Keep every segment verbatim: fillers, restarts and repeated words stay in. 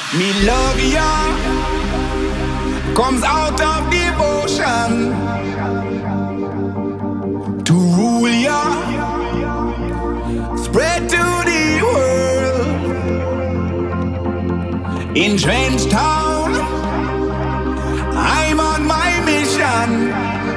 Me love ya comes out of devotion to rule ya, spread to the world. In Trenchtown, I'm on my mission,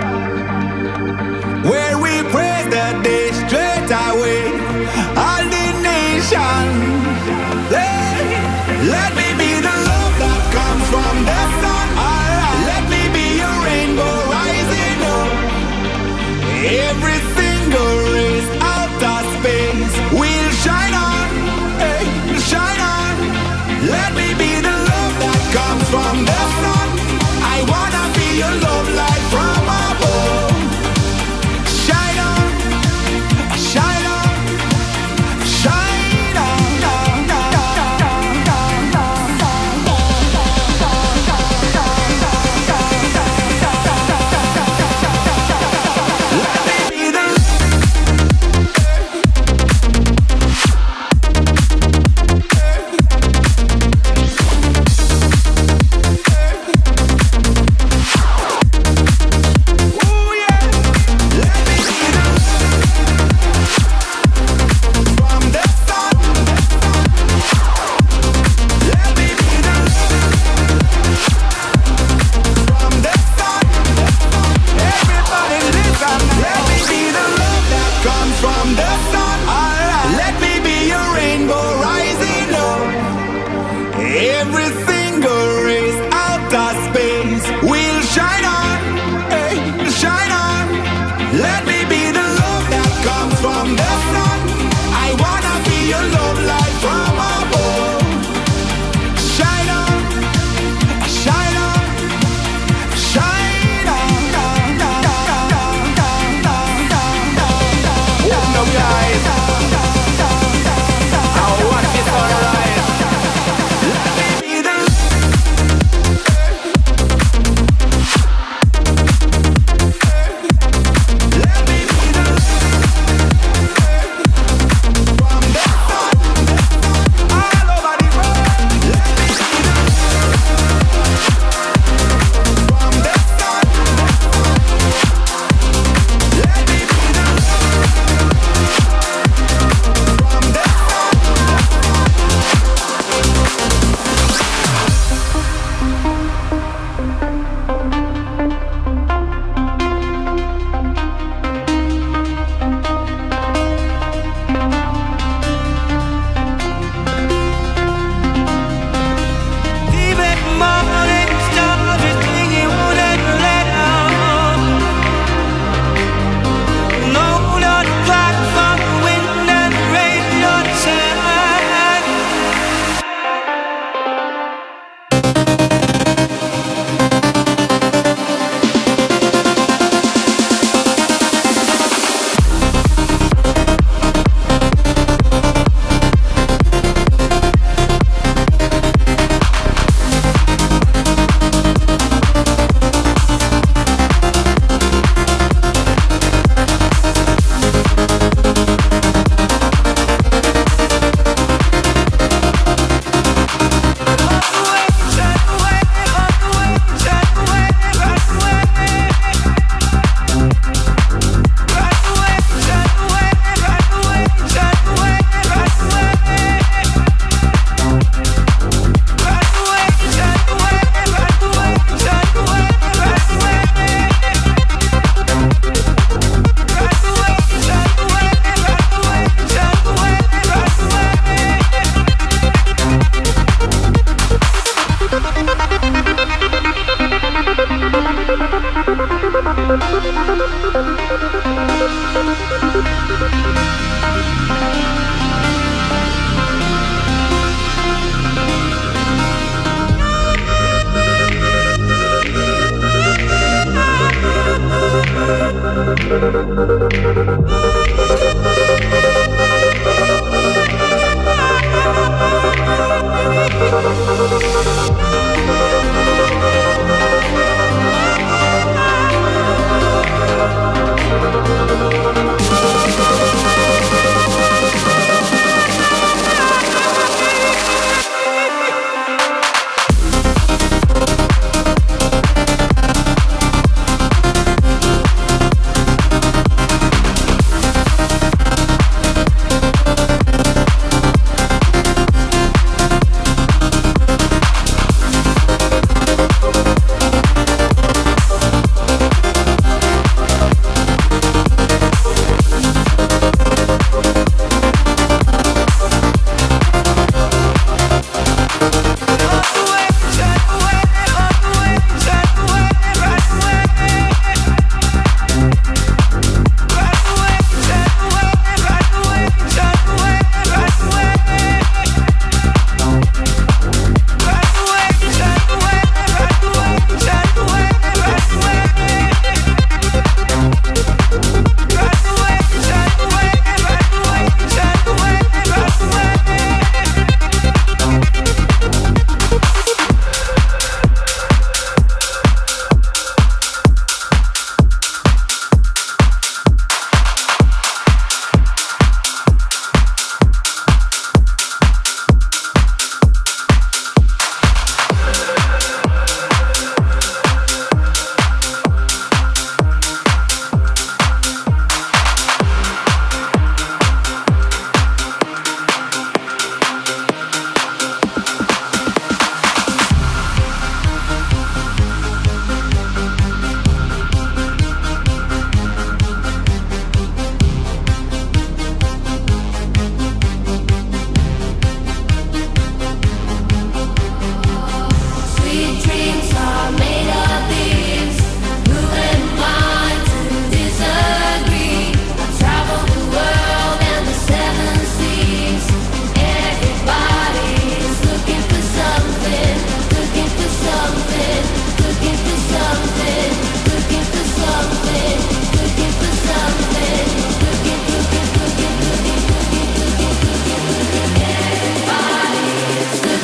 where we praise the day straight away, all the nation. Hey, let me be the love that comes from the sun. Alright. Let me be your rainbow rising up. Every single race out of space will shine on, hey, shine on. Let me be the love that comes from the sun. I wanna be your love light from above. Shine on, shine on, shine on.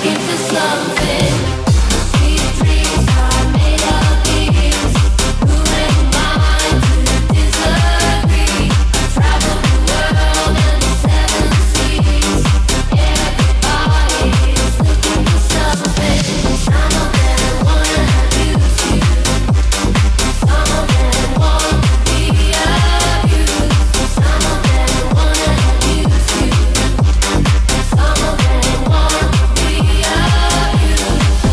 Some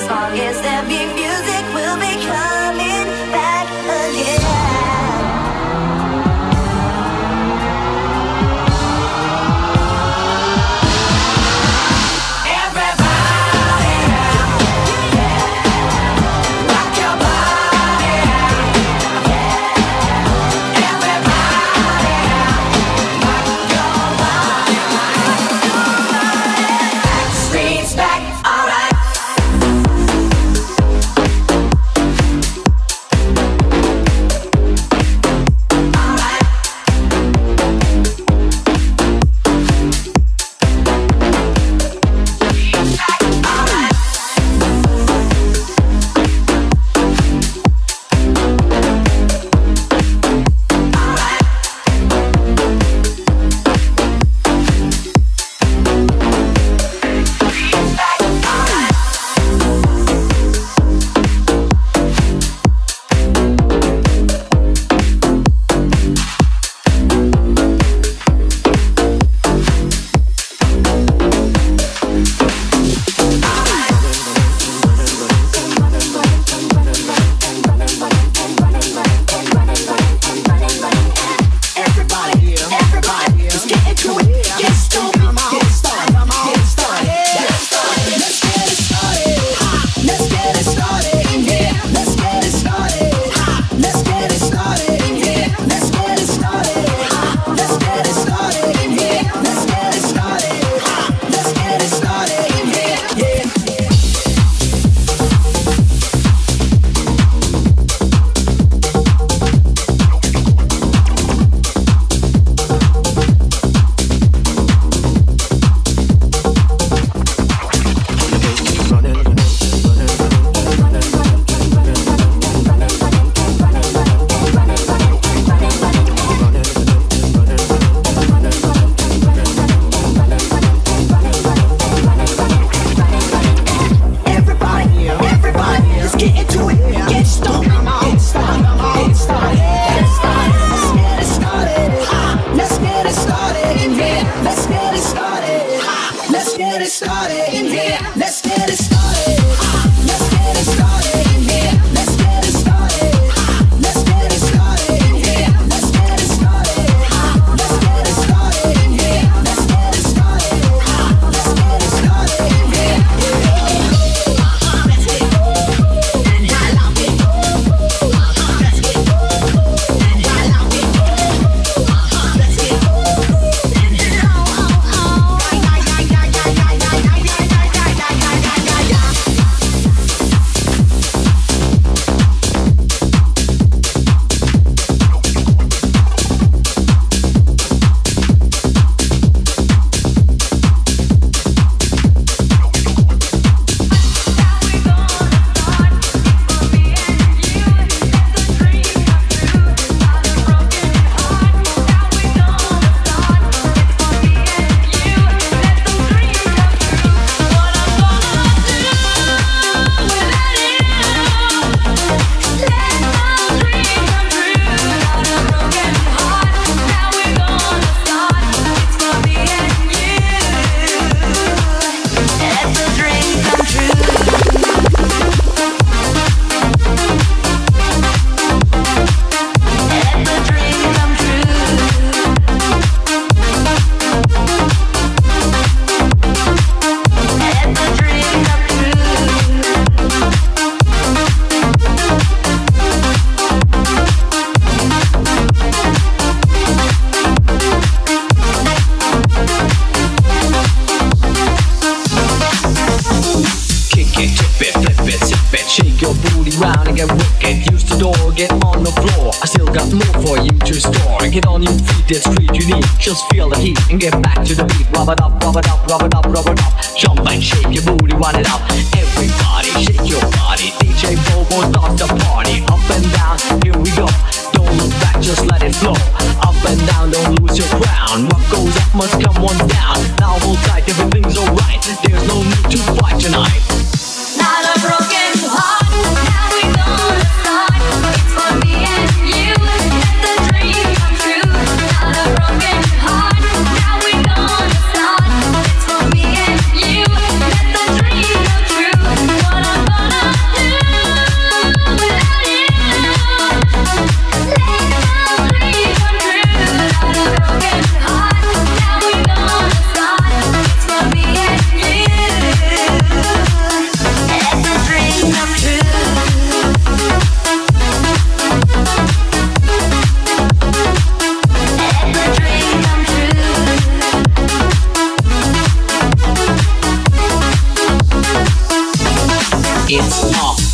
Get on your feet, that street you need. Just feel the heat and get back to the beat. Rub it up, rub it up, rub it up, rub it up. Jump and shake your booty, run it up. Everybody shake your body. D J Bobo starts the party. Up and down, here we go. Don't look back, just let it flow. Up and down, don't lose your crown. What goes up must come on down. Now hold tight, everything's alright. There's no need to fight tonight. Not a broken heart. Now we gonna start. It's for me and you. Let the dream come true. Not a broken heart. Now we gonna start. It's for me and you. Let the dream come true. What I'm gonna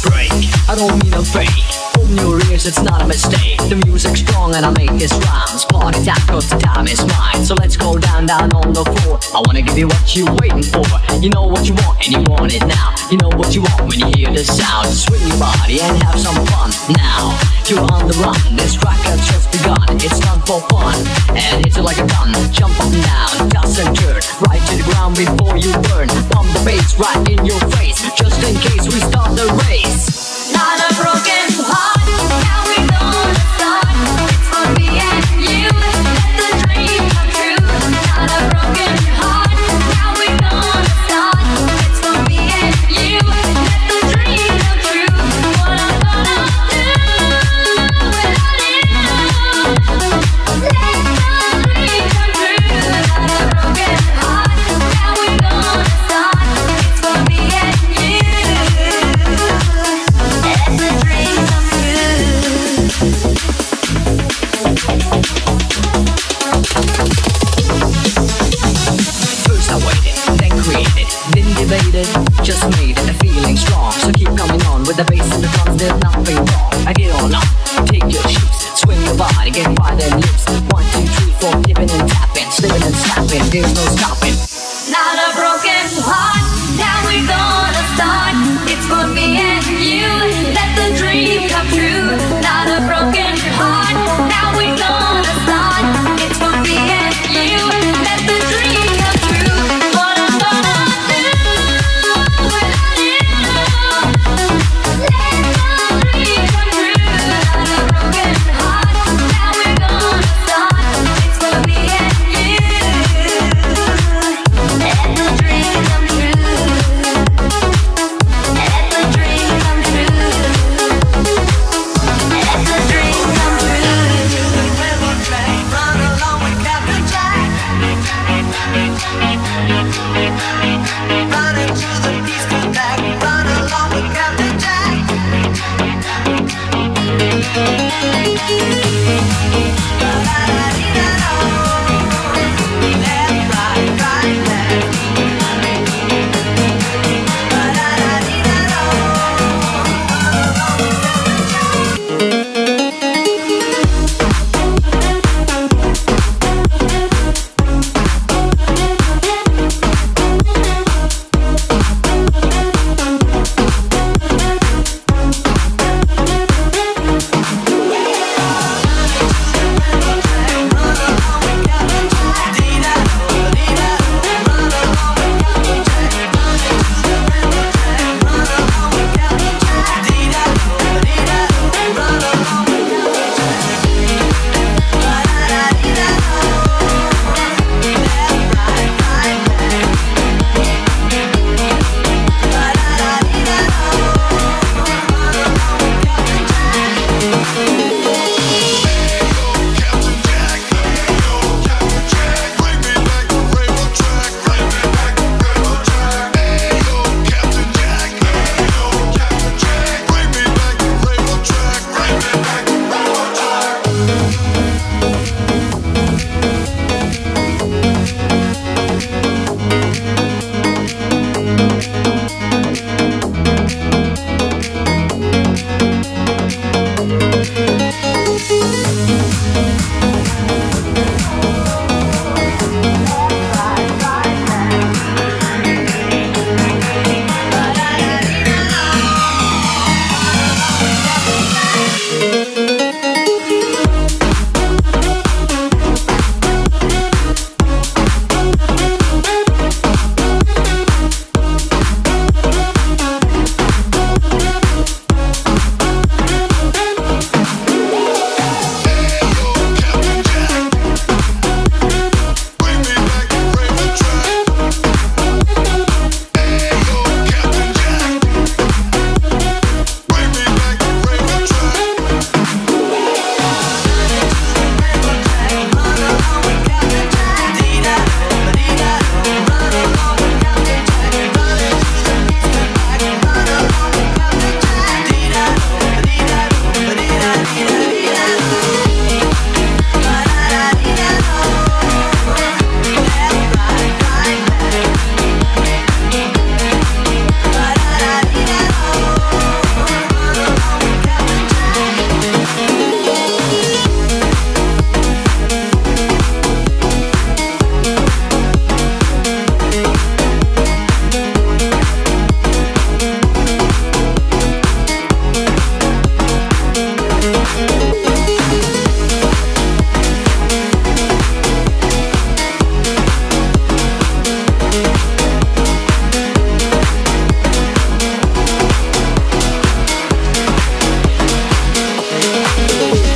break. I don't mean a fake. Open your ears, it's not a mistake. The music's strong and I make this rhymes. Party time, cause the time is mine. So let's go down, down on the floor. I wanna give you what you're waiting for. You know what you want and you want it now. You know what you want when you hear the sound. Swing your body and have some fun. Now, you're on the run. This track has just begun. It's done for fun. And hits it like a gun. Jump up and down, toss and turn. Right to the ground before you burn. Pump the bass right in your face. Just in case we start the race. Not a broken heart, now we gonna start. It's for me and you, let the dream come true. Not a broken heart, now we gonna start. It's for me and you, let the dream come true. What I'm gonna do without you, let the dream come true. Not a broken heart, now we gonna start. It's for me and you. Let the dream come true. First I waited, then created, then debated, just made it, a feeling strong. So keep coming on with the bass and the drums, there's nothing wrong. I get on up, take your shoes, swing your body, get right and loose. One, two, three, four, dipping and tapping, slipping and snapping, there's no stopping. Not a broken heart, now we're gonna start. It's for me and you, let the dream come true. Not a broken heart, now we're gonna start. It's for me and you, let the dream come true. What I'm gonna do without you, let the dream come true. Not a broken heart, now we're gonna start. It's for me and you. Let the dream come true. Let the dream come true.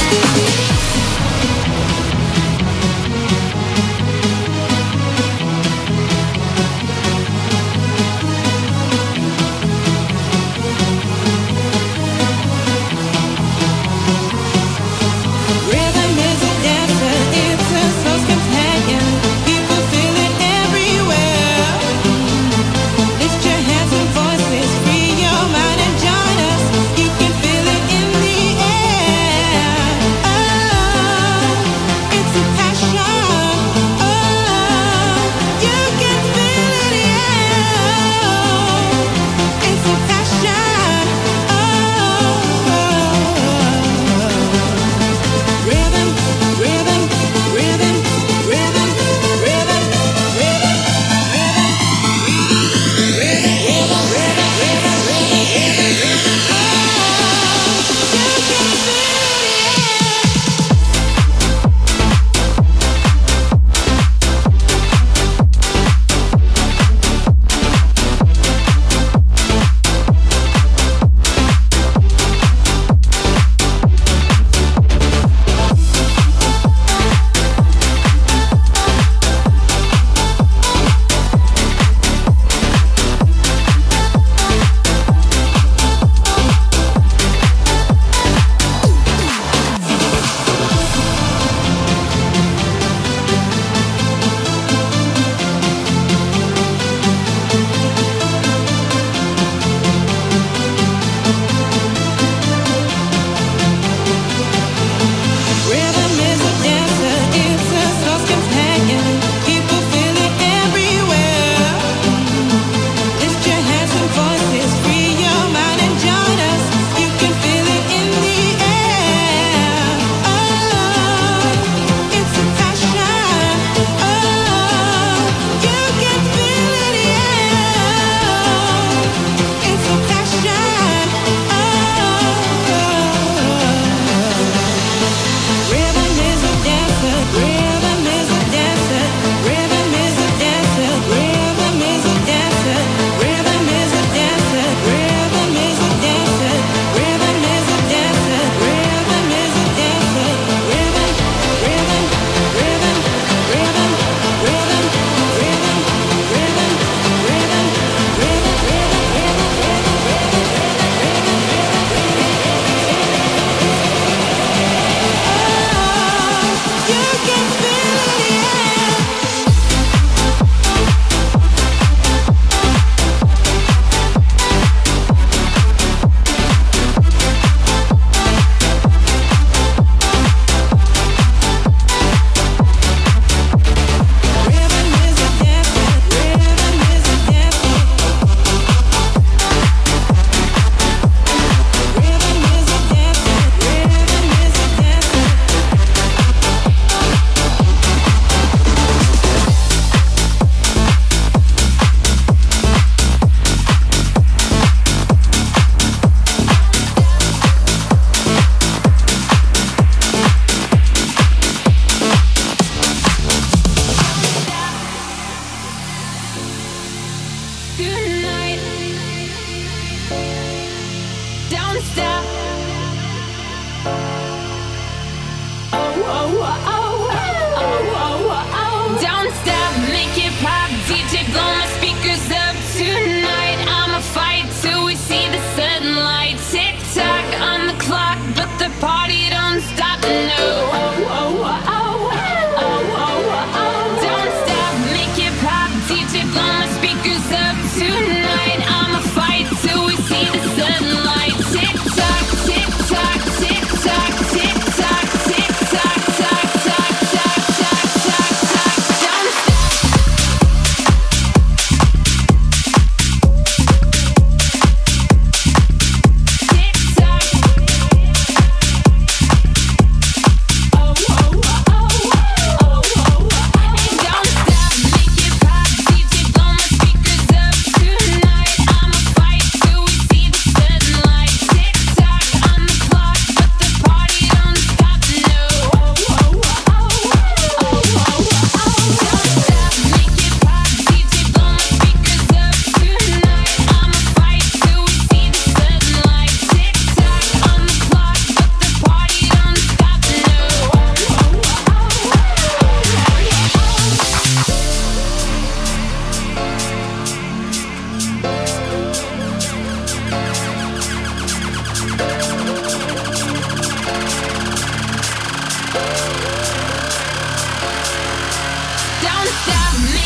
Tonight I'ma fight till we see the sunlight. Tick tock.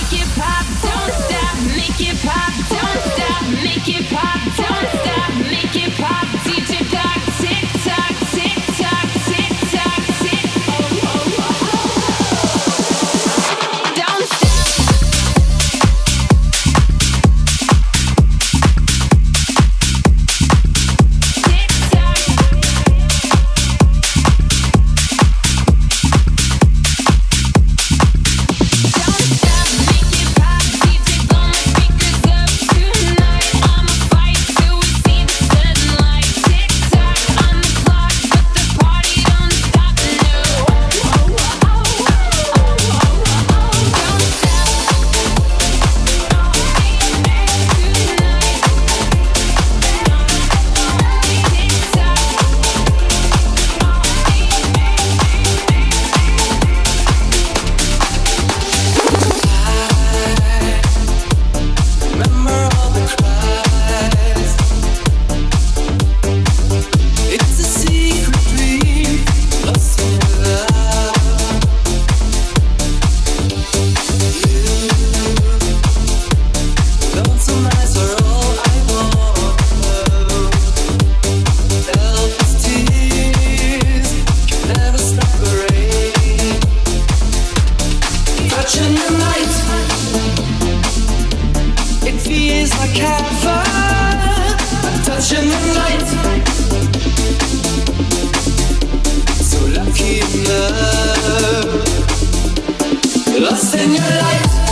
Lost in your light.